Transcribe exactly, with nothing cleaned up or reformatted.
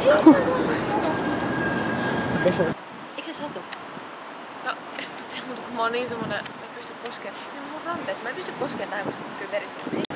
Eikö se satu? No, en tiedä, mutta kun mä oon niin semmonen, mä en pysty koskemaan. Se on mun ranteessa, mä en pysty koskemaan näin, koska se näkyy veri.